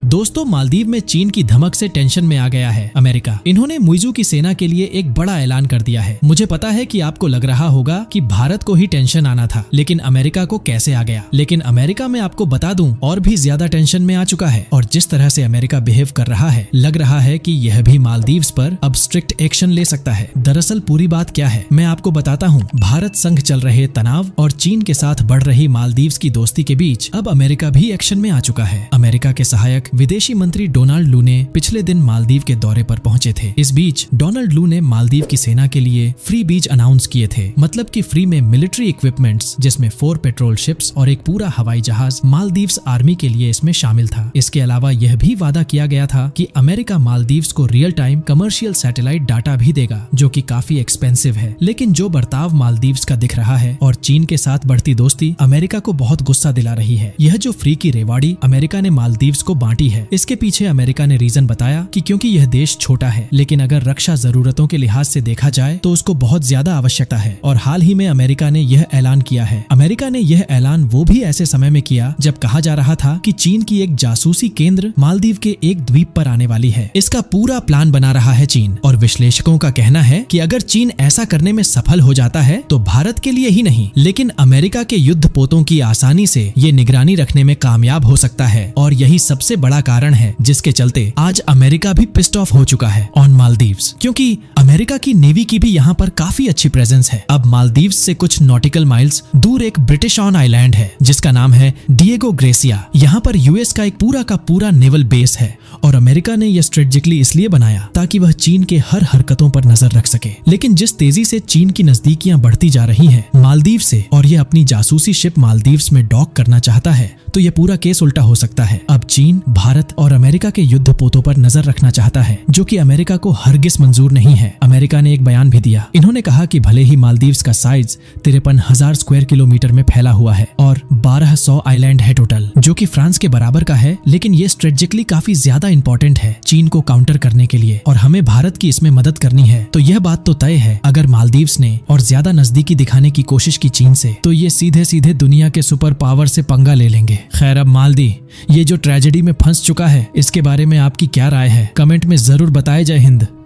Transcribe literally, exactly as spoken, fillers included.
दोस्तों, मालदीव में चीन की धमक से टेंशन में आ गया है अमेरिका। इन्होंने मुइज़ू की सेना के लिए एक बड़ा ऐलान कर दिया है। मुझे पता है कि आपको लग रहा होगा कि भारत को ही टेंशन आना था, लेकिन अमेरिका को कैसे आ गया। लेकिन अमेरिका में आपको बता दूं और भी ज्यादा टेंशन में आ चुका है। और जिस तरह से अमेरिका बिहेव कर रहा है, लग रहा है कि यह भी मालदीव्स पर अब स्ट्रिक्ट एक्शन ले सकता है। दरअसल पूरी बात क्या है मैं आपको बताता हूँ। भारत संग चल रहे तनाव और चीन के साथ बढ़ रही मालदीव्स की दोस्ती के बीच अब अमेरिका भी एक्शन में आ चुका है। अमेरिका के सहायक विदेशी मंत्री डोनाल्ड लू ने पिछले दिन मालदीव के दौरे पर पहुंचे थे। इस बीच डोनाल्ड लू ने मालदीव की सेना के लिए फ्री बीच अनाउंस किए थे, मतलब कि फ्री में मिलिट्री इक्विपमेंट्स जिसमें फोर पेट्रोल शिप्स और एक पूरा हवाई जहाज मालदीव्स आर्मी के लिए इसमें शामिल था। इसके अलावा यह भी वादा किया गया था कि अमेरिका मालदीव्स को real time commercial satellite data भी देगा, जो कि काफी एक्सपेंसिव है। लेकिन जो बर्ताव मालदीव्स का दिख रहा है और चीन के साथ बढ़ती दोस्ती अमेरिका को बहुत गुस्सा दिला रही है। यह जो फ्री की रेवाड़ी अमेरिका ने मालदीव्स को बांटी है, इसके पीछे अमेरिका ने रीजन बताया कि क्योंकि यह देश छोटा है, लेकिन अगर रक्षा जरूरतों के लिहाज से देखा जाए तो उसको बहुत ज्यादा आवश्यकता है। और हाल ही में अमेरिका ने यह ऐलान किया है। अमेरिका ने यह ऐलान वो भी ऐसे समय में किया जब कहा जा रहा था कि चीन की एक जासूसी केंद्र मालदीव के एक द्वीप पर आने वाली है। इसका पूरा प्लान बना रहा है चीन, और विश्लेषकों का कहना है कि अगर चीन ऐसा करने में सफल हो जाता है तो भारत के लिए ही नहीं, लेकिन अमेरिका के युद्ध पोतों की आसानी से ये निगरानी रखने में कामयाब हो सकता है। और यही सबसे बड़ा कारण है जिसके चलते आज अमेरिका भी पिस्ड ऑफ हो चुका है ऑन मालदीव्स, क्योंकि अमेरिका की नेवी की भी यहाँ पर काफी अच्छी प्रेजेंस है। अब मालदीव्स से कुछ नॉटिकल माइल्स दूर एक ब्रिटिश ऑन आइलैंड है जिसका नाम है डिएगो ग्रेसिया। यहाँ पर यूएस का एक पूरा का पूरा नेवल बेस है, और अमेरिका ने यह स्ट्रेटेजिकली इसलिए बनाया ताकि वह चीन के हर हरकतों पर नजर रख सके। लेकिन जिस तेजी से चीन की नजदीकियां बढ़ती जा रही हैं मालदीव से, और ये अपनी जासूसी शिप मालदीव्स में डॉक करना चाहता है, तो ये पूरा केस उल्टा हो सकता है। अब चीन भारत और अमेरिका के युद्ध पोतों पर नजर रखना चाहता है, जो कि अमेरिका को हरगिज मंजूर नहीं है। अमेरिका ने एक बयान भी दिया। इन्होंने कहा कि भले ही मालदीव्स का साइज तिरपन हजार स्क्वायर किलोमीटर में फैला हुआ है और बारह सौ आइलैंड है टोटल, जो कि फ्रांस के बराबर का है, लेकिन ये स्ट्रेटेजिकली काफी ज्यादा इंपॉर्टेंट है चीन को काउंटर करने के लिए, और हमें भारत की इसमें मदद करनी है। तो यह बात तो तय है, अगर मालदीव्स ने और ज्यादा नजदीकी दिखाने की कोशिश की चीन से, तो ये सीधे सीधे दुनिया के सुपर पावर से पंगा ले लेंगे। खैर, अब मालदीव ये जो ट्रेजेडी में फंस चुका है, इसके बारे में आपकी क्या राय है? कमेंट में जरूर बताएं। जय हिंद।